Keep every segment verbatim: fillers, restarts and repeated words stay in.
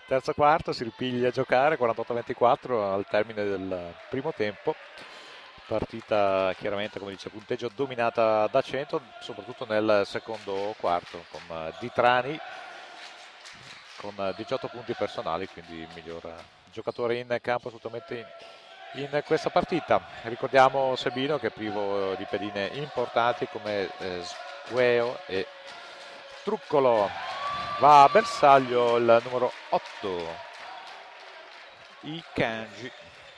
Terzo quarto, si ripiglia a giocare, quarantotto a ventiquattro al termine del primo tempo. Partita chiaramente, come dice, punteggio dominata da cento, soprattutto nel secondo quarto, con eh, Ditrani con eh, diciotto punti personali, quindi il miglior eh, giocatore in campo assolutamente in, in questa partita. Ricordiamo Sebino che è privo di pedine importanti come eh, Sgueo e Truccolo. Va a bersaglio il numero otto, i Kanji.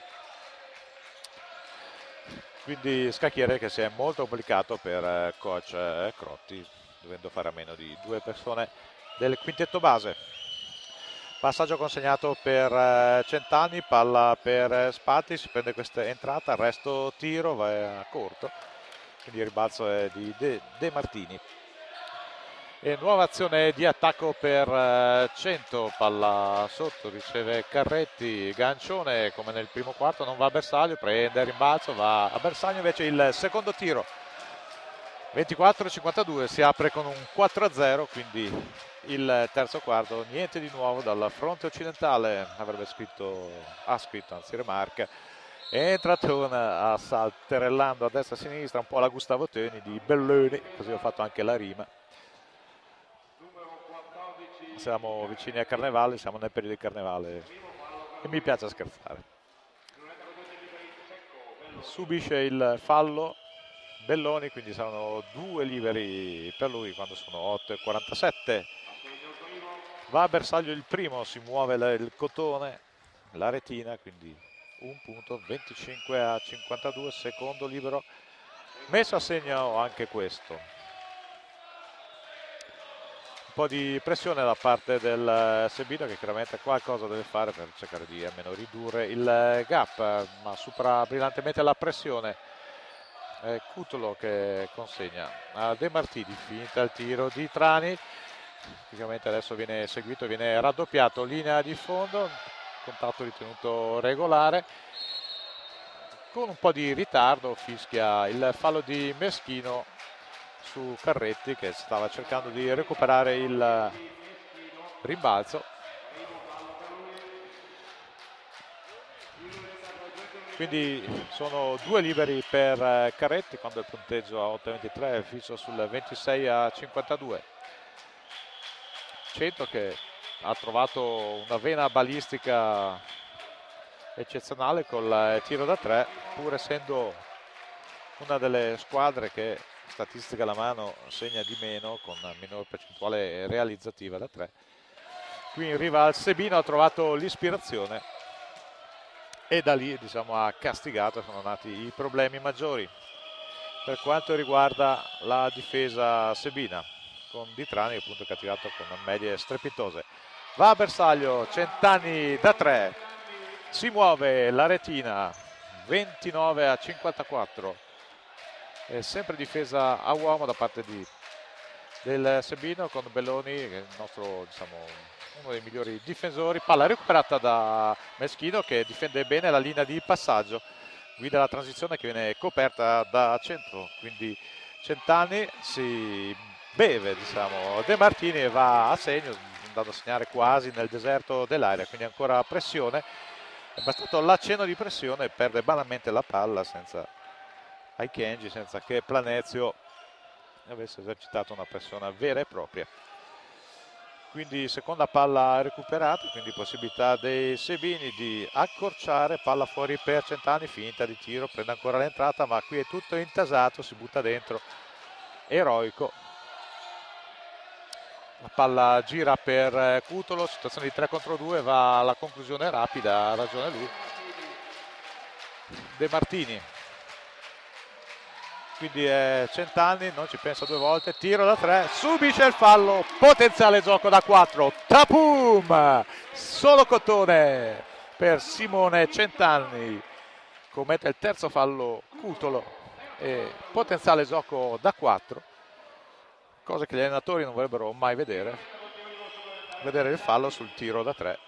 Quindi scacchiere che si è molto complicato per eh, coach eh, Crotti, dovendo fare a meno di due persone del quintetto base. Passaggio consegnato per eh, Centanni, palla per eh, Spatti, si prende questa entrata, il resto tiro, va a corto, quindi il ribalzo è di De, De Martini. E nuova azione di attacco per eh, cento, palla sotto, riceve Carretti, gancione come nel primo quarto, non va a bersaglio, prende il rimbalzo, va a bersaglio invece il secondo tiro. ventiquattro a cinquantadue, si apre con un quattro a zero, quindi il terzo quarto, niente di nuovo dal fronte occidentale, avrebbe scritto, ha scritto, anzi remarca. Entra Tona, salterellando a destra e a sinistra, un po' la Gustavo Toni di Belloni, così ho fatto anche la rima. Siamo vicini a Carnevale, siamo nel periodo di Carnevale e mi piace scherzare. Subisce il fallo Belloni, quindi saranno due liberi per lui quando sono otto e quarantasette. Va a bersaglio il primo, si muove il cotone, la retina, quindi un punto, venticinque a cinquantadue, secondo libero messo a segno anche questo. Un po' di pressione da parte del Sebino, che chiaramente qualcosa deve fare per cercare di almeno ridurre il gap, ma supera brillantemente la pressione. È Cutolo che consegna a De Martini, finta il tiro di Trani, praticamente adesso viene seguito, viene raddoppiato, linea di fondo, contatto ritenuto regolare, con un po' di ritardo fischia il fallo di Meschino su Carretti, che stava cercando di recuperare il rimbalzo. Quindi sono due liberi per Carretti quando il punteggio a otto a ventitré è fisso sul ventisei a cinquantadue. cento che ha trovato una vena balistica eccezionale col tiro da tre, pur essendo una delle squadre che, statistica alla mano, segna di meno, con minor percentuale realizzativa da tre. Qui in riva al Sebino ha trovato l'ispirazione e da lì, diciamo, ha castigato, sono nati i problemi maggiori per quanto riguarda la difesa sebina, con Ditrani appunto che ha tirato con medie strepitose. Va a bersaglio Centanni da tre, si muove la retina, ventinove a cinquantaquattro, è sempre difesa a uomo da parte di, del Sebino, con Belloni che è il nostro, diciamo, uno dei migliori difensori. Palla recuperata da Meschino che difende bene la linea di passaggio, guida la transizione che viene coperta da centro, quindi Centanni si beve, diciamo, De Martini e va a segno, andando a segnare quasi nel deserto dell'aria, quindi ancora pressione. È bastato l'accenno di pressione e perde banalmente la palla senza ai Kenji, senza che Planezio avesse esercitato una pressione vera e propria. Quindi seconda palla recuperata, quindi possibilità dei sebini di accorciare, palla fuori per Centanni, finta di tiro, prende ancora l'entrata, ma qui è tutto intasato, si butta dentro, eroico. La palla gira per Cutolo, situazione di tre contro due, va alla conclusione rapida, ha ragione lui. De Martini. Quindi è Centanni, non ci pensa due volte, tiro da tre, subisce il fallo, potenziale gioco da quattro, tapum! Solo cotone per Simone Centanni, commette il terzo fallo Cutolo e potenziale gioco da quattro, cosa che gli allenatori non vorrebbero mai vedere, vedere il fallo sul tiro da tre.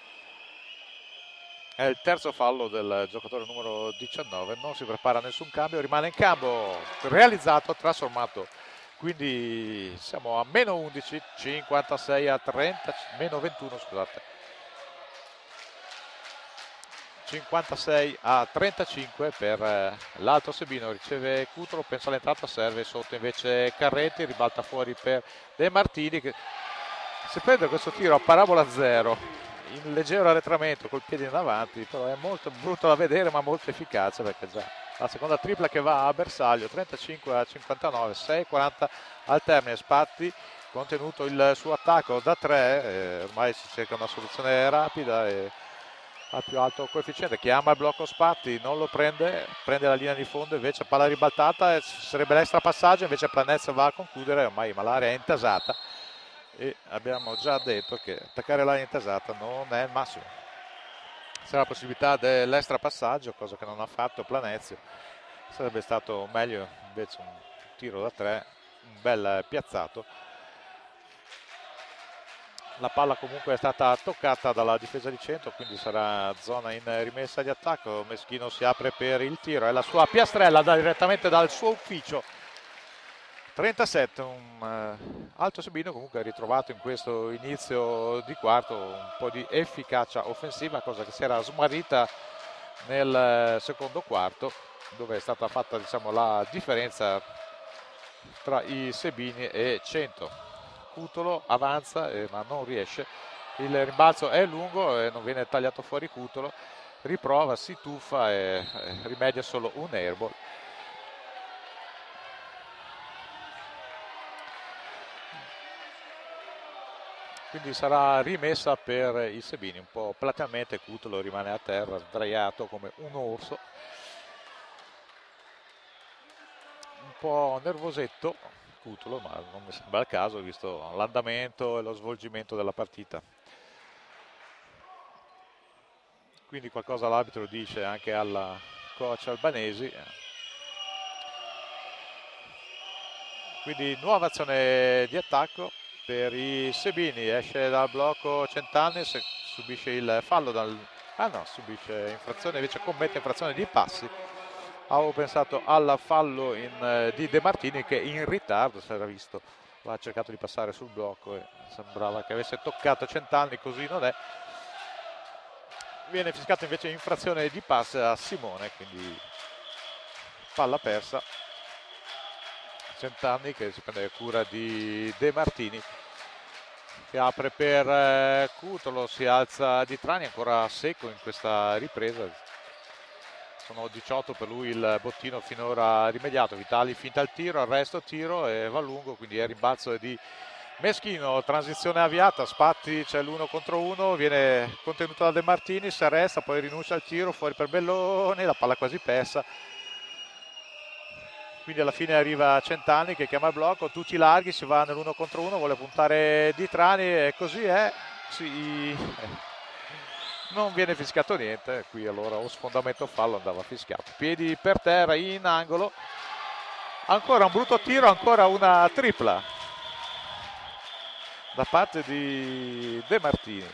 È il terzo fallo del giocatore numero diciannove, non si prepara nessun cambio, rimane in campo, realizzato, trasformato. Quindi siamo a meno undici, cinquantasei a trenta, meno ventuno, scusate, cinquantasei a trentacinque per eh, l'Alto Sebino. Riceve Cutolo, pensa all'entrata, serve sotto invece Carretti, ribalta fuori per De Martini che si prende questo tiro a parabola zero in leggero arretramento col piede in avanti, però è molto brutto da vedere ma molto efficace, perché già la seconda tripla che va a bersaglio. Trentacinque a cinquantanove, sei e quaranta al termine. Spatti contenuto il suo attacco da tre, eh, ormai si cerca una soluzione rapida e al più alto coefficiente, chiama il blocco Spatti, non lo prende, prende la linea di fondo, invece palla ribaltata, sarebbe l'extra passaggio, invece Planezza va a concludere, ormai ma l'area è intasata e abbiamo già detto che attaccare l'area intasata non è il massimo. C'è la possibilità dell'extra passaggio, cosa che non ha fatto Planezio, sarebbe stato meglio invece un tiro da tre, un bel piazzato. La palla comunque è stata toccata dalla difesa di centro, quindi sarà zona in rimessa di attacco. Meschino si apre per il tiro, è la sua piastrella da, direttamente dal suo ufficio. trentasette, un uh, Alto Sebino comunque ritrovato in questo inizio di quarto un po' di efficacia offensiva, cosa che si era smarrita nel secondo quarto, dove è stata fatta, diciamo, la differenza tra i Sebini e cento. Cutolo avanza eh, ma non riesce, il rimbalzo è lungo e non viene tagliato fuori Cutolo, riprova, si tuffa e eh, rimedia solo un airball. Quindi sarà rimessa per i Sebini, un po' platealmente. Cutolo rimane a terra sdraiato come un orso, un po' nervosetto Cutolo, ma non mi sembra il caso visto l'andamento e lo svolgimento della partita. Quindi qualcosa l'arbitro dice anche alla coach albanesi. Quindi nuova azione di attacco per i Sebini, esce dal blocco Centannis, subisce il fallo dal... ah no, subisce infrazione, invece commette infrazione di passi. Avevo pensato al fallo in, di De Martini, che in ritardo si era visto, ha cercato di passare sul blocco e sembrava che avesse toccato Centanni, così non è. Viene fiscato invece infrazione di pass a Simone, quindi palla persa. Centanni che si prende cura di De Martini, che apre per eh, Cutolo, si alza Di Trani, ancora secco in questa ripresa. Sono diciotto per lui il bottino finora rimediato. Vitali finta il tiro, arresto tiro e va lungo, quindi è rimbalzo di Meschino. Transizione avviata, Spatti c'è l'uno contro uno, viene contenuto da De Martini, si arresta, poi rinuncia al tiro, fuori per Belloni, la palla quasi persa. Quindi alla fine arriva Centanni che chiama il blocco, tutti larghi, si va nell'uno contro uno, vuole puntare Di Trani e così è. Sì. Non viene fischiato niente, qui allora o sfondamento fallo andava fischiato. Piedi per terra in angolo, ancora un brutto tiro, ancora una tripla da parte di De Martini.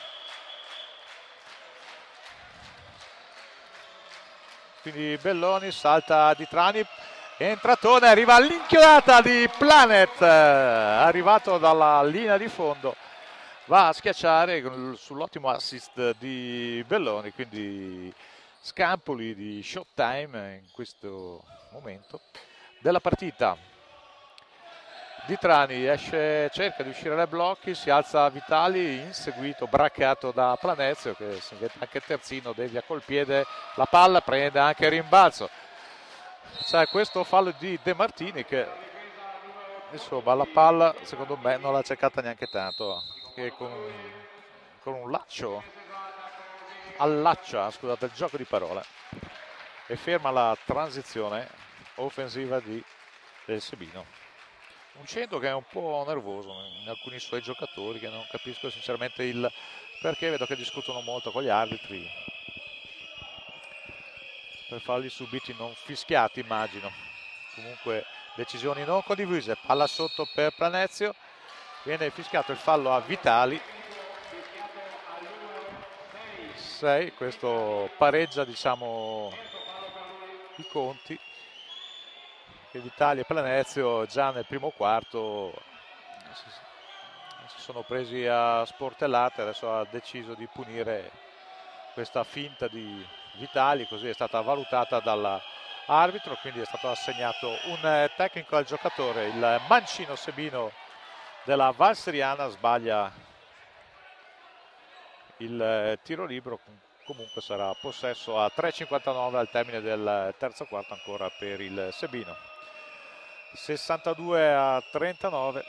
Quindi Belloni salta Di Trani, entratone, arriva all'inchiodata di Planet, arrivato dalla linea di fondo. Va a schiacciare sull'ottimo assist di Belloni, quindi scampoli di Showtime in questo momento della partita. Di Trani esce, cerca di uscire dai blocchi, si alza Vitali, inseguito, braccato da Planezio che si vede anche terzino, devia col piede la palla, prende anche il rimbalzo. C'è questo fallo di De Martini che insomma la palla secondo me non l'ha cercata neanche tanto, che con, con un laccio allaccia, scusate il gioco di parole, e ferma la transizione offensiva di del Sebino. Un centro che è un po' nervoso in alcuni suoi giocatori, che non capisco sinceramente il perché, vedo che discutono molto con gli arbitri per falli subiti non fischiati, immagino. Comunque decisioni non condivise, palla sotto per Planezio, viene fischiato il fallo a Vitali. sei, questo pareggia, diciamo, i conti, che Vitali e Planezio già nel primo quarto si sono presi a sportellate, adesso ha deciso di punire questa finta di Vitali, così è stata valutata dall'arbitro, quindi è stato assegnato un tecnico al giocatore. Il mancino Sebino della Valseriana sbaglia il tiro libero, comunque sarà possesso a tre cinquantanove al termine del terzo quarto ancora per il Sebino. sessantadue a trentanove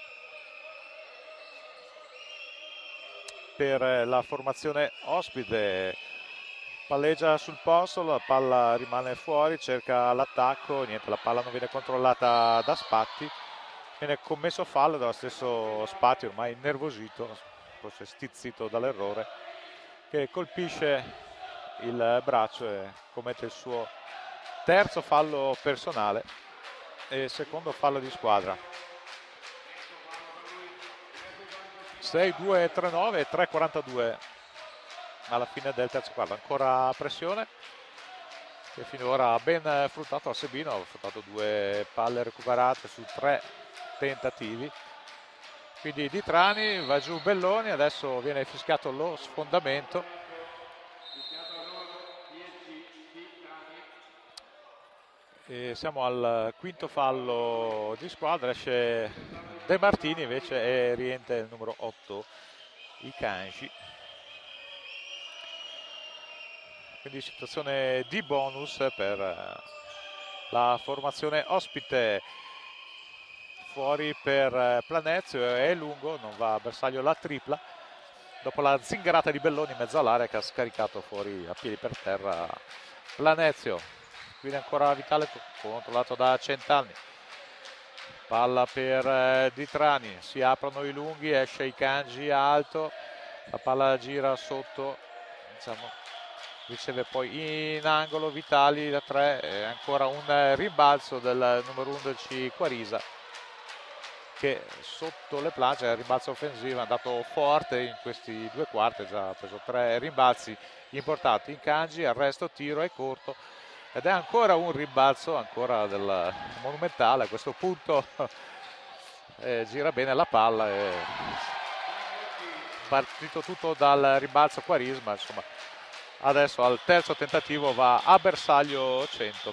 per la formazione ospite. Palleggia sul posto, la palla rimane fuori, cerca l'attacco, niente, la palla non viene controllata da Spatti, viene commesso fallo dallo stesso Spatti, ormai innervosito, forse stizzito dall'errore, che colpisce il braccio e commette il suo terzo fallo personale e secondo fallo di squadra. sei due tre nove e tre quarantadue alla fine del terzo quarto, ancora pressione che finora ha ben fruttato a Sebino, ha fruttato due palle recuperate su tre tentativi. Quindi Di Trani, va giù Belloni, adesso viene fischiato lo sfondamento. E siamo al quinto fallo di squadra, esce De Martini invece e rientra il numero otto, Ikanji. Quindi situazione di bonus per la formazione ospite. Fuori per Planezio, è lungo, non va a bersaglio la tripla. Dopo la zingarata di Belloni in mezzo all'area che ha scaricato fuori a piedi per terra Planezio. Quindi ancora Vitale controllato da Centanni. Palla per Di Trani, si aprono i lunghi, esce Ikanji alto, la palla gira sotto, diciamo, riceve poi in angolo Vitali da tre, e ancora un rimbalzo del numero undici Quarisa che sotto le planche, il rimbalzo offensivo è andato forte in questi due quarti, già ha preso tre rimbalzi importanti. Ikanji, arresto, tiro è corto ed è ancora un rimbalzo ancora del Monumentale. A questo punto eh, gira bene la palla, è partito tutto dal rimbalzo Quarisma, insomma adesso al terzo tentativo va a bersaglio cento.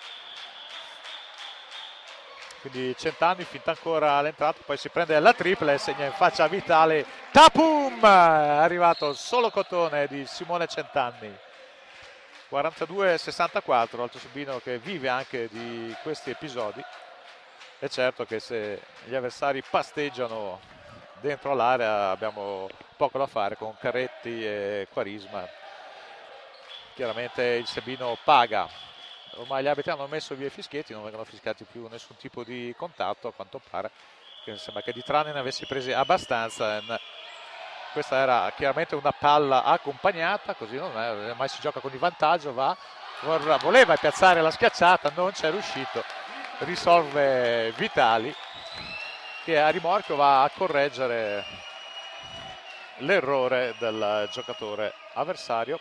Quindi Centanni finta ancora all'entrata, poi si prende la tripla e segna in faccia a Vitali. Tapum! È arrivato solo cotone di Simone Centanni. quarantadue a sessantaquattro, Alto Sebino che vive anche di questi episodi. È certo che se gli avversari pasteggiano dentro l'area abbiamo poco da fare con Carretti e Quarisma. Chiaramente il Sebino paga. Ormai gli arbitri hanno messo via i fischietti, non vengono fischiati più nessun tipo di contatto a quanto pare, che sembra che Di Trani ne avesse presi abbastanza. Questa era chiaramente una palla accompagnata, così non è, mai si gioca con il vantaggio, va, voleva piazzare la schiacciata, non c'è riuscito, risolve Vitali che a rimorchio va a correggere l'errore del giocatore avversario.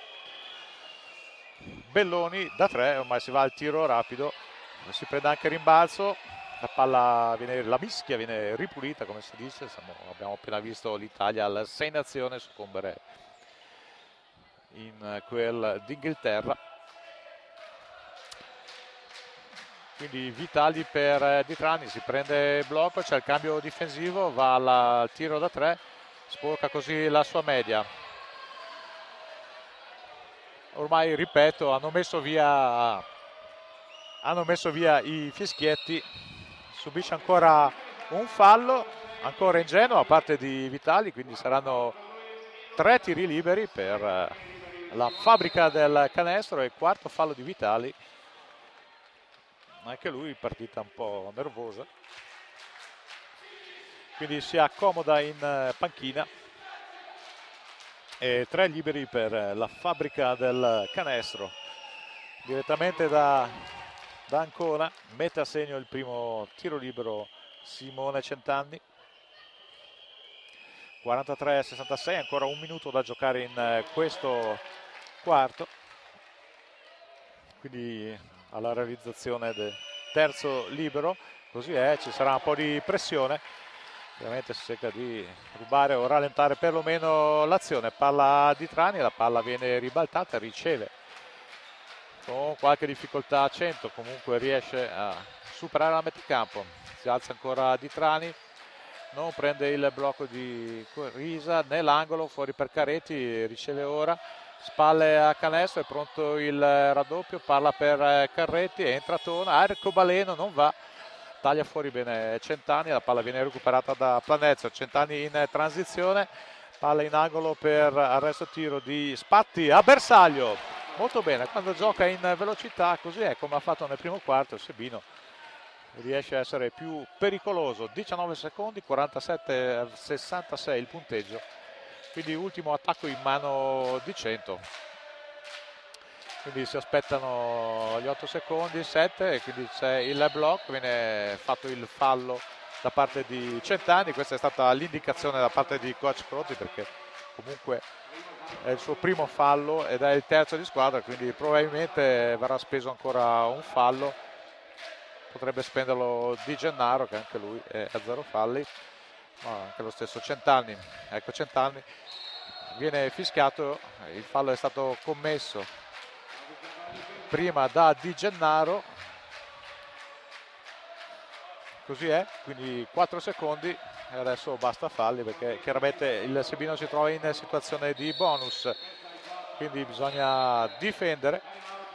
Belloni da tre, ormai si va al tiro rapido, si prende anche il rimbalzo, la palla viene, la mischia viene ripulita come si dice. Siamo, abbiamo appena visto l'Italia al sei nazione soccombere in quel d'Inghilterra. Quindi Vitali per Di Trani, si prende il blocco, c'è il cambio difensivo, va al, al tiro da tre, sporca così la sua media. Ormai, ripeto, hanno messo via hanno messo via i fischietti. Subisce ancora un fallo, ancora ingenuo a parte di Vitali, quindi saranno tre tiri liberi per la fabbrica del canestro e il quarto fallo di Vitali. Anche lui partita un po' nervosa, quindi si accomoda in panchina. E tre liberi per la fabbrica del canestro. Direttamente da, da Ancona mette a segno il primo tiro libero Simone Centanni. quarantatré a sessantasei, ancora un minuto da giocare in questo quarto. Quindi alla realizzazione del terzo libero, così è, ci sarà un po' di pressione. Ovviamente si cerca di rubare o rallentare perlomeno l'azione. Palla di Trani, la palla viene ribaltata, riceve con qualche difficoltà a cento, comunque riesce a superare la metà campo. Si alza ancora di Trani, non prende il blocco di Risa nell'angolo, fuori per Carretti, riceve ora, spalle a canestro, è pronto il raddoppio, palla per Carretti, entra Tona, arcobaleno, non va, taglia fuori bene Centani, la palla viene recuperata da Planezzo, Centani in transizione, palla in angolo per arresto tiro di Spatti a bersaglio, molto bene, quando gioca in velocità così è come ha fatto nel primo quarto Sebino, riesce a essere più pericoloso. Diciannove secondi, quarantasette a sessantasei il punteggio, quindi ultimo attacco in mano di cento, quindi si aspettano gli otto secondi, sette, e quindi c'è il blocco, viene fatto il fallo da parte di Centani. Questa è stata l'indicazione da parte di coach Crotti, perché comunque è il suo primo fallo ed è il terzo di squadra, quindi probabilmente verrà speso ancora un fallo, potrebbe spenderlo Di Gennaro, che anche lui è a zero falli, ma anche lo stesso Centanni. Ecco, Centanni viene fischiato, il fallo è stato commesso prima da Di Gennaro, così è, quindi quattro secondi e adesso basta falli, perché chiaramente il Sebino si trova in situazione di bonus, quindi bisogna difendere.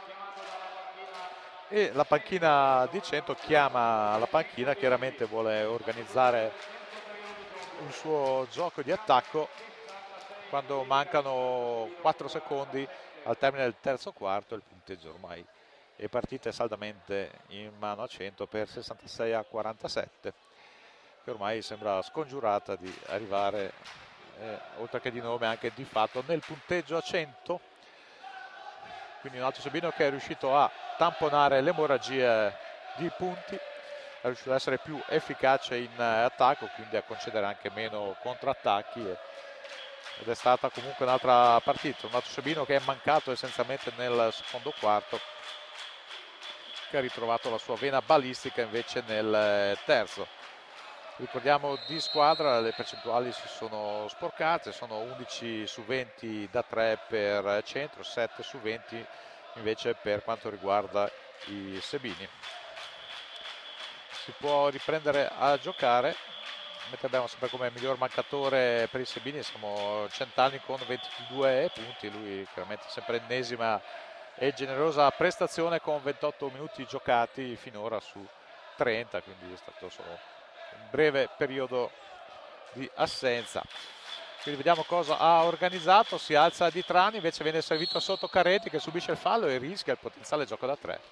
E la panchina di cento chiama la panchina, chiaramente vuole organizzare un suo gioco di attacco quando mancano quattro secondi al termine del terzo quarto. Il punteggio ormai è partita saldamente in mano a cento per sessantasei a quarantasette, che ormai sembra scongiurata di arrivare eh, oltre che di nome anche di fatto nel punteggio a cento. Quindi un altro Sebino che è riuscito a tamponare l'emorragia di punti, è riuscito ad essere più efficace in attacco, quindi a concedere anche meno contrattacchi, ed è stata comunque un'altra partita. Un altro Sebino che è mancato essenzialmente nel secondo quarto, che ha ritrovato la sua vena balistica invece nel terzo. Ricordiamo di squadra, le percentuali si sono sporcate, sono undici su venti da tre per centro, sette su venti invece per quanto riguarda i Sebini. Si può riprendere a giocare, mentre abbiamo sempre come miglior marcatore per i Sebini siamo Centanni con ventidue punti, lui chiaramente sempre ennesima e generosa prestazione con ventotto minuti giocati finora su trenta, quindi è stato solo un breve periodo di assenza. Quindi vediamo cosa ha organizzato. Si alza Di Trani, invece viene servito sotto Carretti, che subisce il fallo e rischia il potenziale gioco da tre.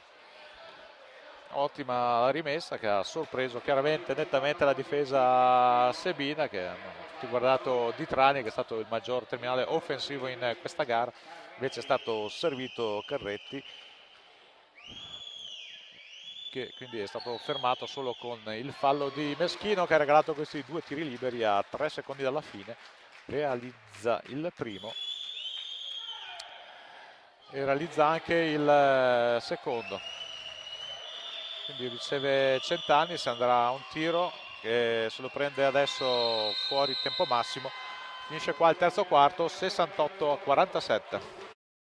Ottima rimessa che ha sorpreso chiaramente nettamente la difesa sebina, che hanno tutti guardato Di Trani, che è stato il maggior terminale offensivo in questa gara, invece è stato servito Carretti, che quindi è stato fermato solo con il fallo di Meschino, che ha regalato questi due tiri liberi a tre secondi dalla fine. Realizza il primo e realizza anche il secondo, quindi riceve Centanni, si andrà a un tiro che se lo prende adesso fuori tempo massimo. Finisce qua il terzo quarto, sessantotto a quarantasette.